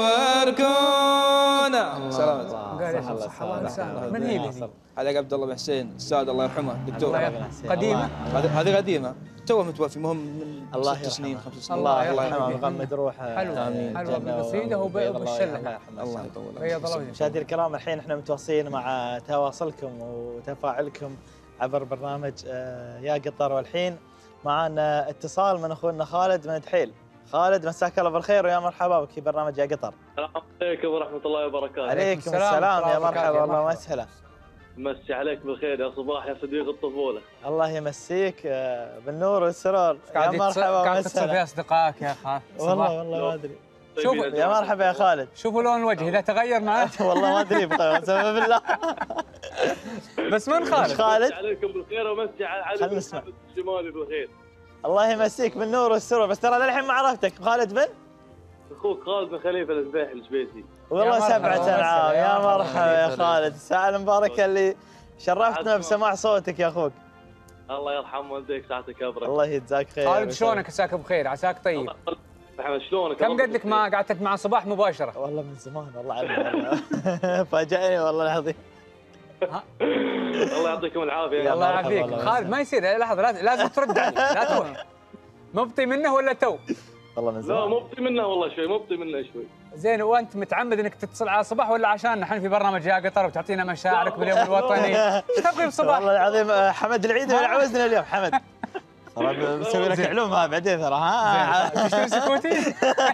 وركونا. سلامتك. من هي اللي هذا عبد الله بن حسين الساد الله يرحمه دكتور. قديمة؟ هذه قديمة توه متوفي، مهم من الله ست سنين خمس سنين. الله يرحمه ويغمد روحه. حلو حلو بالقصيدة وبالشلة. الله يطول بيض الله. مشاهدينا الكرام الحين احنا متواصلين مع تواصلكم وتفاعلكم عبر برنامج يا قطر، والحين معنا اتصال من اخونا خالد من دحيل. خالد مساك الله بالخير ويا مرحبا بك في برنامج يا قطر. السلام عليكم ورحمة الله وبركاته. عليكم السلام يا مرحبا والله وسهلا. مسي عليك بالخير يا صباح يا صديق الطفولة. الله يمسيك بالنور والسرور يا مرحبا قاعد تتصل في اصدقائك يا خالد. والله والله ما ادري. شوف يا مرحبا يا خالد. شوفوا لون الوجه اذا تغير معه. والله ما ادري قسما بالله. بس من خالد؟ خالد عليكم بالخير ومسي على علي الشمالي بالخير. الله يمسيك بالنور والسرور، بس ترى للحين ما عرفتك. خالد بن؟ اخوك خالد بن خليفه الذبيح الشبيسي. والله سبعة انعام. يا مرحبا يا خالد، الساعة المباركة اللي شرفتنا بسماع صوتك يا اخوك. الله يرحم والديك ساعتك ابرك. الله يجزاك خير. خالد شلونك؟ عساك بخير، عساك طيب. محمد شلونك؟ كم قد لك ما قعدت مع صباح مباشره؟ والله من زمان والله عنه. فاجأني والله العظيم. الله يعطيكم العافيه. الله يعافيك خالد. ما يصير، لحظه لازم ترد علي، لا تروح. مبطي منه ولا تو؟ والله من زمان. لا مبطي منه والله شوي، مبطي منه شوي. زين، وانت متعمد انك تتصل على صباح ولا عشان نحن في برنامج يا قطر وتعطينا مشاعرك باليوم الوطني؟ ايش تبغي بصباح؟ والله العظيم حمد العيد يعوزنا اليوم حمد. ترى بسوي لك علوم ها بعدين ترى ها. تشتري سكوتي؟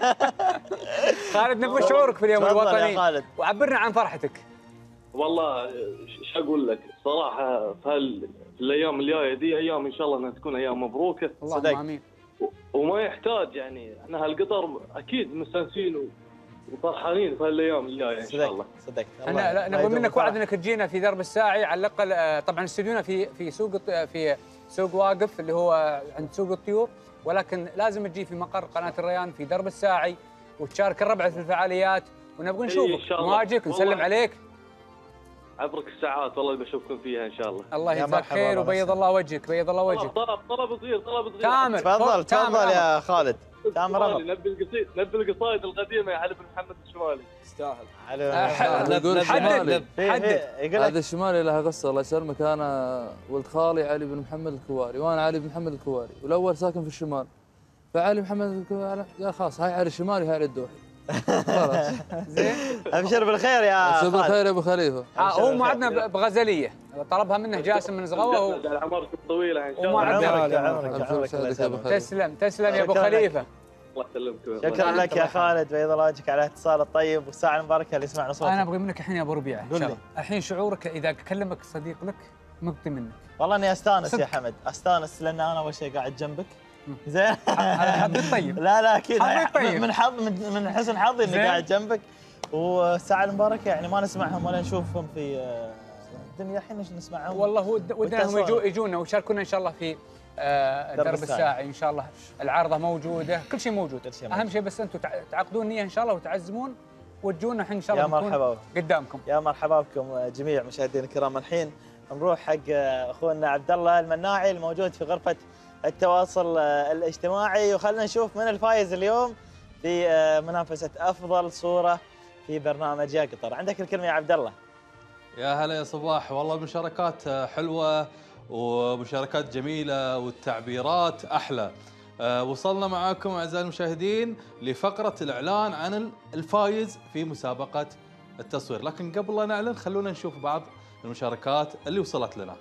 خالد نبغى شعورك في اليوم الوطني خالد. وعبرنا عن فرحتك. والله ايش اقول لك صراحه، في هال الايام الجايه دي ايام ان شاء الله انها تكون ايام مبروكه. اللهم امين. وما يحتاج يعني احنا هالقطر اكيد مستانسين وفرحانين في هالايام الجايه ان شاء الله. صدقت. احنا نبغى منك وعد انك تجينا في درب الساعي على الاقل. طبعا استديونا في في سوق في سوق واقف اللي هو عند سوق الطيور، ولكن لازم تجي في مقر قناه الريان في درب الساعي وتشارك الربع في الفعاليات، ونبغى نشوفك نواجهك ونسلم عليك. عبرك الساعات والله اللي بشوفكم فيها ان شاء الله. الله يجزاك خير وبيض الله وجهك، بيض الله وجهك. طلب طلب صغير طلب صغير. تامر تفضل تفضل يا خالد. تامر نبي القصيد نبي القصايد القديمه يا علي بن محمد الشمالي. يستاهل. يقول حدد حدد. هذا الشمالي لها قصه الله يسلمك. انا ولد خالي علي بن محمد الكواري وانا علي بن محمد الكواري، والاول ساكن في الشمال، فعلي محمد الكواري قال خلاص هاي علي الشمالي هاي علي الدوحي. خلاص زين. ابشر بالخير يا ابشر بالخير يا ابو خليفه. هو موعدنا بغزليه طلبها منه جاسم من زغوه. عمركم طويله ان شاء الله. عمرك عمرك عمرك. تسلم تسلم يا ابو خليفه. الله يسلمكم. شكرا لك يا خالد، بيض الله وجهك على الاتصال الطيب والساعه المباركه اللي سمعنا صوتك. انا ابغي منك الحين يا ابو ربيعه قول لي الحين شعورك اذا كلمك صديق لك مبطي منك. والله اني استانس يا حمد، استانس لان انا اول شيء قاعد جنبك. زين. هذا حظ طيب. لا لا اكيد طيب. من حظ من حسن حظي اني قاعد جنبك، والساعه المباركه يعني ما نسمعهم ولا نشوفهم في الدنيا الحين نسمعهم. والله ودنا انهم يجو يجونا ويشاركونا ان شاء الله في آه درب, درب الساعي ان شاء الله. العارضه موجوده، كل شيء موجود. كل شيء اهم شيء بس انتم تعقدون نيه ان شاء الله وتعزمون وتجونا الحين ان شاء الله. يا مرحبا قدامكم. يا مرحبا بكم جميع مشاهدينا الكرام. الحين نروح حق اخونا عبد الله المناعي الموجود في غرفه التواصل الاجتماعي، وخلنا نشوف من الفايز اليوم في منافسه افضل صوره في برنامج يا قطر. عندك الكلمه يا عبد الله. يا هلا يا صباح، والله المشاركات حلوه ومشاركات جميله والتعبيرات احلى. أه وصلنا معاكم اعزائي المشاهدين لفقره الاعلان عن الفايز في مسابقه التصوير، لكن قبل لا نعلن خلونا نشوف بعض المشاركات اللي وصلت لنا.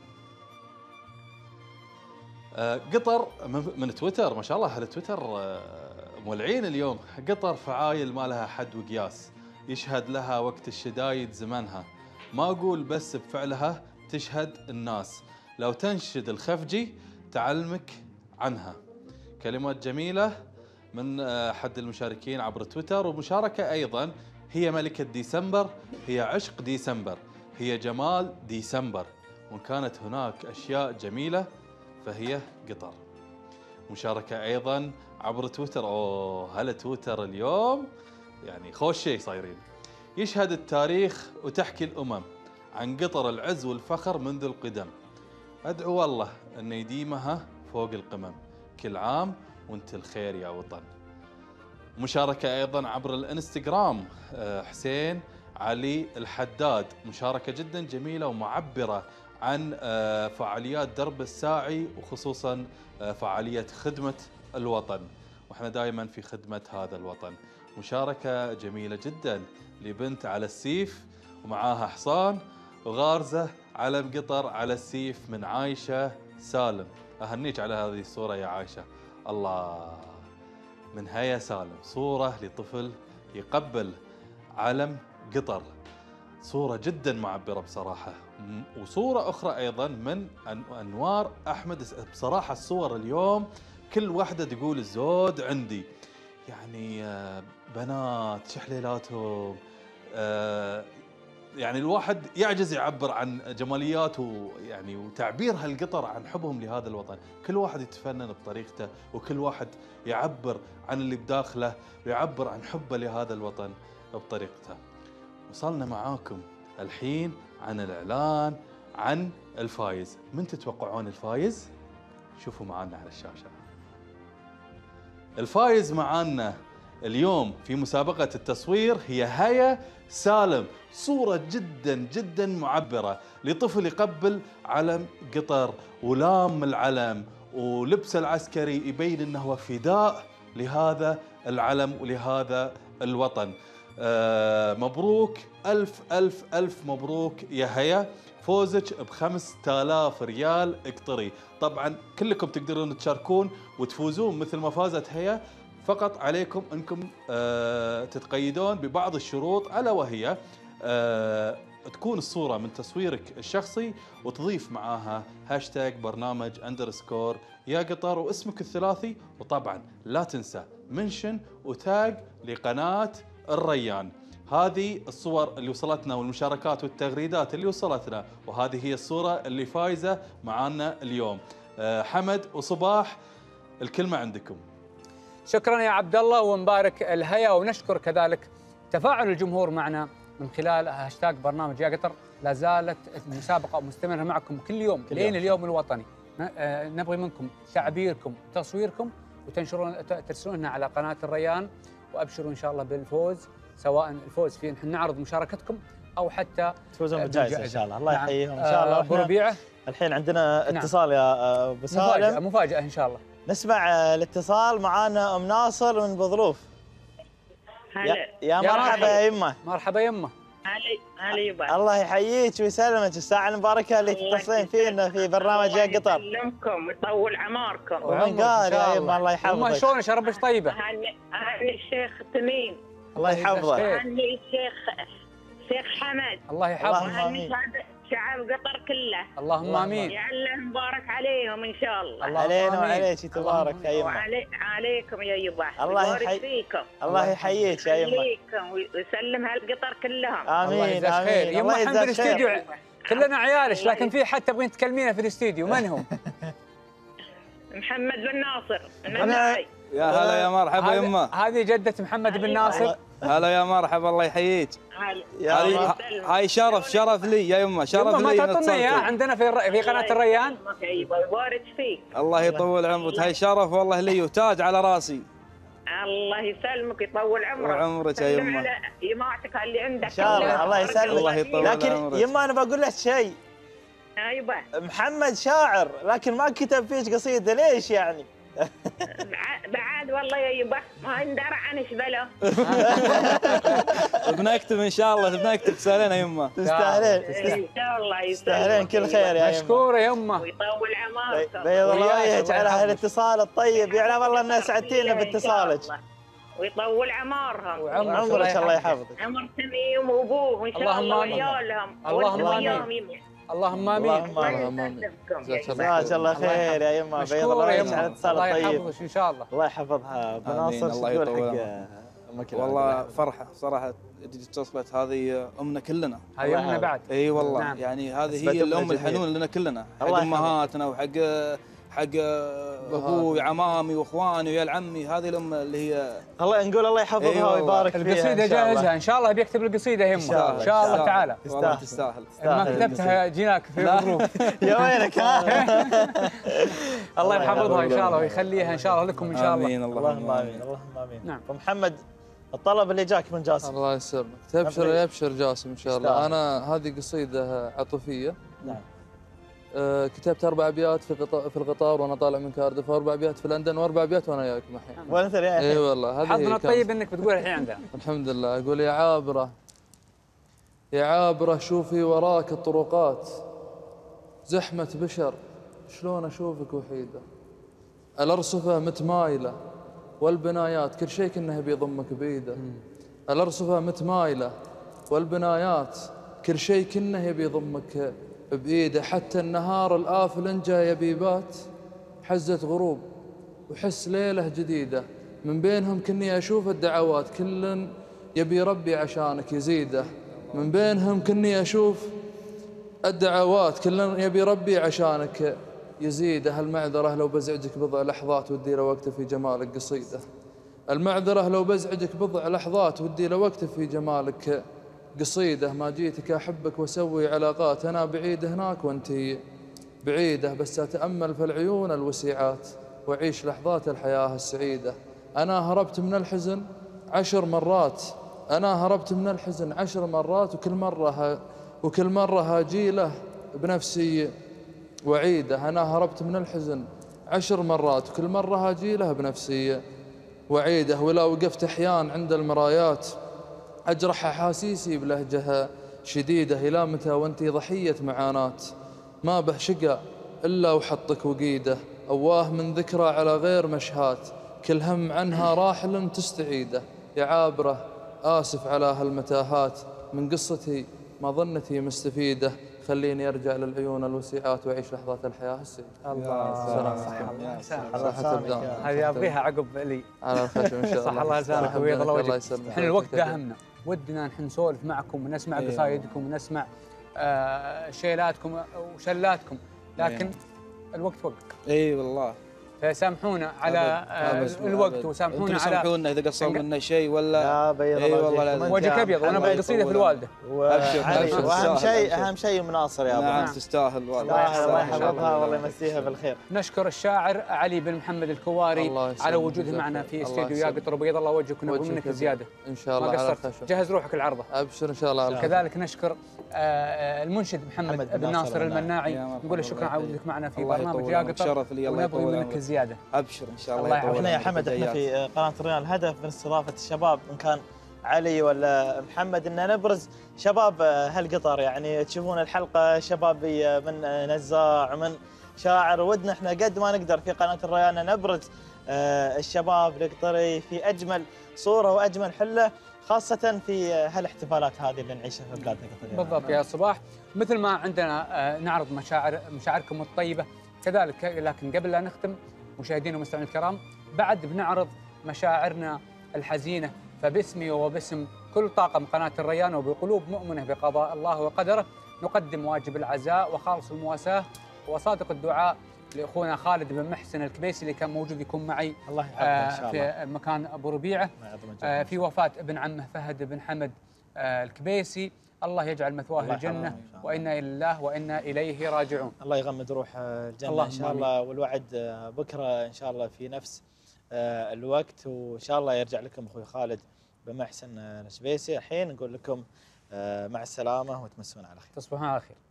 أه قطر من تويتر، ما شاء الله على تويتر أه مولعين اليوم. قطر فعايل ما لها حد وقياس، يشهد لها وقت الشدايد زمنها، ما اقول بس بفعلها تشهد الناس، لو تنشد الخفجي تعلمك عنها. كلمات جميلة من أحد المشاركين عبر تويتر. ومشاركة أيضا، هي ملكة ديسمبر، هي عشق ديسمبر، هي جمال ديسمبر، وإن كانت هناك أشياء جميلة فهي قطر. مشاركة أيضا عبر تويتر. أوه هلا تويتر اليوم يعني خوش شيء صايرين. يشهد التاريخ وتحكي الأمم عن قطر العز والفخر منذ القدم، أدعو والله أن يديمها فوق القمم، كل عام وانت الخير يا وطن. مشاركة أيضا عبر الانستغرام، حسين علي الحداد، مشاركة جدا جميلة ومعبرة عن فعاليات درب الساعي وخصوصا فعالية خدمة الوطن، واحنا دائما في خدمة هذا الوطن. مشاركة جميلة جدا لبنت على السيف ومعاها حصان وغارزة علم قطر على السيف من عايشة سالم. أهنيك على هذه الصورة يا عايشة. الله، من هيا سالم، صورة لطفل يقبل علم قطر، صورة جدا معبرة بصراحة. وصورة أخرى أيضا من أنوار أحمد. بصراحة الصور اليوم كل واحدة تقول الزود عندي، يعني بنات شحليلاتهم، يعني الواحد يعجز يعبر عن جماليات ويعني وتعبير هالقطر عن حبهم لهذا الوطن. كل واحد يتفنن بطريقته، وكل واحد يعبر عن اللي بداخله ويعبر عن حبه لهذا الوطن بطريقته. وصلنا معاكم الحين عن الإعلان عن الفايز. من تتوقعون الفايز؟ شوفوا معانا على الشاشة. الفايز معانا اليوم في مسابقة التصوير هي هيا سالم. صورة جدا جدا معبرة لطفل يقبل علم قطر ولام العلم ولبسه العسكري يبين انه فداء لهذا العلم ولهذا الوطن. آه مبروك، ألف ألف ألف مبروك يا هيا، فوزك بخمسة آلاف ريال قطري. طبعا كلكم تقدرون تشاركون وتفوزون مثل ما فازت هيا، فقط عليكم انكم آه تتقيدون ببعض الشروط، الا وهي آه تكون الصورة من تصويرك الشخصي وتضيف معاها هاشتاج برنامج اندرسكور يا قطر واسمك الثلاثي، وطبعا لا تنسى منشن وتاج لقناة الريان. هذه الصور اللي وصلتنا والمشاركات والتغريدات اللي وصلتنا، وهذه هي الصورة اللي فايزة معانا اليوم. آه حمد وصباح الكلمة عندكم. شكرا يا عبد الله ومبارك الهيا، ونشكر كذلك تفاعل الجمهور معنا من خلال هاشتاج برنامج يا قطر. لا زالت المسابقة مستمرة معكم كل يوم لين اليوم الوطني. نبغي منكم تعبيركم تصويركم وتنشرون ترسلونها على قناة الريان، وابشروا ان شاء الله بالفوز، سواء الفوز في ان نعرض مشاركتكم او حتى تفوزون بالجائزة ان شاء الله. الله نعم. يحييهم ان شاء الله. ابو ربيعه الحين عندنا اتصال نعم. يا ابو سالم، مفاجأة مفاجأة ان شاء الله. نسمع الاتصال. معانا ام ناصر من بظروف. هلا يا, يا مرحبا يا يمه. مرحبا يمه. هلا هلا يبا. الله يحييك ويسلمك، الساعة المباركة اللي تتصلين فينا في برنامج يا قطر. الله يسلمكم ويطول عماركم. ومن قال يا يمه الله يحفظك. يمه شلونك؟ ربك طيبة. هاني الشيخ تميم. الله يحفظك. هاني الشيخ شيخ حمد. الله يحفظك. وهاني شعب قطر كله. اللهم امين. يا الله مبارك عليهم ان شاء الله. علينا وعليك تبارك يا يمه. وعلي عليكم يا يبا. الله يحييك فيكم. الله يحييك يا يمه. يحييكم ويسلم هالقطر كلهم. امين امين. يمه احنا في الاستديو كلنا عيالش، لكن في حد تبغين تكلمينه في الاستديو، من هو؟ محمد بن ناصر المناعي. يا هلا يا مرحبا يمه. هذه جدة محمد بن ناصر. هلا يا مرحبا الله يحييك. هاي هاي شرف شرف لي يا يمه، شرف لي. ما تعطونا اياه عندنا في في قناه الريان. يبارك فيك. الله يطول عمرك، هاي شرف والله لي وتاج على راسي. الله يسلمك يطول عمرك. وعمرك يا يمه. على جماعتك اللي عندك ان شاء الله. الله يسلمك. الله يطول لكن يمه انا بقول لك شيء. ايوه محمد شاعر لكن ما كتب فيك قصيده، ليش يعني؟ بعد والله يا يبا ما ندرى عن ايش بلا. بنكتب ان شاء الله، بنكتب. تسالين يا يمه. تستاهلين ان شاء الله. تستاهلين كل خير يا يمه. مشكوره يا يمه ويطول عمرك. بيض الله وجهك على هالاتصال الطيب، يعلم الله ان سعدتينا باتصالك. ويطول عمرهم وعمرك الله يحفظك. عمر تميم وابوه وان شاء الله وعيالهم. اللهم امين. اللهم امين. اللهم امين. جزاك الله خير يا يمه. بيض الله وجهك على الاتصال الطيب. الله يحفظك ان شاء الله. الله يحفظها بناصر. الله يطول عمرك. والله فرحه صراحه اتصلت هذه امنا كلنا. هذه امنا بعد. اي والله نعم. يعني هذه هي الام الحنون لنا كلنا، حق امهاتنا وحق حق ابوي عمامي واخواني ويا العمي. هذه الامه اللي هي الله نقول الله يحفظها أيوة ويبارك فيها. القصيده جاهزه ان شاء الله، بيكتب القصيده يمه ان شاء, شاء الله تعالى. تستاهل تستاهل. ما كتبتها جيناك في ظروف. يا وينك. الله يحفظها ان شاء الله ويخليها ان شاء الله لكم ان شاء الله. امين. اللهم امين. اللهم امين. نعم. ومحمد الطلب اللي جاك من جاسم. الله يسلمك. تبشر يبشر جاسم ان شاء الله. انا هذه قصيده عاطفيه. نعم. أه كتبت اربع ابيات في قطار في القطار وانا طالع من كاردف، واربع ابيات في لندن، واربع ابيات وانا وياكم الحين. وانت يا اي والله. هذه حظنا الطيب انك بتقول الحين عندنا. الحمد لله. اقول يا عابره يا عابره شوفي وراك الطرقات، زحمه بشر شلون اشوفك وحيده، الارصفه متمايله والبنايات كل شيء كأنه بيضمك بيده، الارصفه متمايله والبنايات كل شيء كأنه يبي يضمك بإيده، حتى النهار الآفل إن جا يبي بات، حزة غروب وحس ليلة جديدة، من بينهم كني أشوف الدعوات كل يبي ربي عشانك يزيده، من بينهم كني أشوف الدعوات كل يبي ربي عشانك يزيده، المعذرة لو بزعجك بضع لحظات ودي له وقت في جمالك قصيدة، المعذرة لو بزعجك بضع لحظات ودي له وقت في جمالك قصيدة ما جيتك أحبك وأسوي علاقات، أنا بعيد هناك وأنتي بعيدة، بس أتأمل في العيون الوسيعات وأعيش لحظات الحياة السعيدة. أنا هربت من الحزن عشر مرات، أنا هربت من الحزن عشر مرات، وكل مرة ها وكل مرة هاجي له بنفسي وعيدة. أنا هربت من الحزن عشر مرات، وكل مرة هاجي له بنفسي وعيدة. ولا وقفت أحيان عند المرايات أجرح أحاسيسي بلهجة شديدة. إلى متى وأنتي ضحية معاناة، ما به شقى إلا وحطك وقيده. أواه من ذكرى على غير مشهات، كل هم عنها راحل تستعيده. يا عابرة آسف على هالمتاهات، من قصتي ما ظنتي مستفيدة. خليني أرجع للعيون الوسيعات وأعيش لحظات الحياة السعيدة. الله صحة هذه أبغيها عقب لي على الخشم إن شاء الله. صح الله لسانك وبيض الله وجهك. يسلمك. احنا الوقت داهمنا، ودنا نحن نسولف معكم ونسمع أيوة. قصايدكم ونسمع آه شيلاتكم وشلاتكم، لكن أيوة. الوقت وقت. اي والله. فسامحونا على آه الوقت وسامحونا على سامحونا اذا قصر منا شيء ولا يا بيض اي الله والله وجهك. وجهك ابيض وانا ابغى قصيده في الوالده. وعلي واهم شيء اهم شيء مناصر يا ابو. نعم تستاهل والله. الله يحفظها والله يمسيها بالخير. نشكر الشاعر علي بن محمد الكواري على وجوده معنا في استديو يا قطر، وبيض الله وجهك ونبغى منك زياده ان شاء الله. على الخشم جهز روحك العرضه. ابشر ان شاء الله على الخشم. كذلك نشكر المنشد محمد بن ناصر المناعي، نقول له شكرا على وجودك معنا في برنامج يا قطر ونبغي منك زياده. ابشر ان شاء الله. الله احنا يا حمد احنا في قناه الريان الهدف من استضافه الشباب، ان كان علي ولا محمد، ان نبرز شباب هالقطر. يعني تشوفون الحلقه شبابيه من نزاع من شاعر، ودنا احنا قد ما نقدر في قناه الريان نبرز الشباب القطري في اجمل صوره واجمل حله، خاصه في هالاحتفالات هذه اللي نعيشها في بلادنا القطريه. بالضبط يا صباح، مثل ما عندنا نعرض مشاعر مشاعركم الطيبه كذلك، لكن قبل لا نختم مشاهدينا ومستمعينا الكرام بعد بنعرض مشاعرنا الحزينه. فباسمي وباسم كل طاقم قناه الريان وبقلوب مؤمنه بقضاء الله وقدره نقدم واجب العزاء وخالص المواساه وصادق الدعاء لاخونا خالد بن محسن الكبيسي اللي كان موجود يكون معي الله يحفظه ان شاء الله في مكان ابو ربيعه آه في وفاه ابن عمه فهد بن حمد آه الكبيسي. الله يجعل مثواه الجنه وانا لله وانا اليه راجعون. الله يغمد روح الجنه ان شاء الله، والوعد بكره ان شاء الله في نفس الوقت، وان شاء الله يرجع لكم اخوي خالد بن محسن الكبيسي. الحين نقول لكم مع السلامه وتمسون على خير. تصبحون على خير.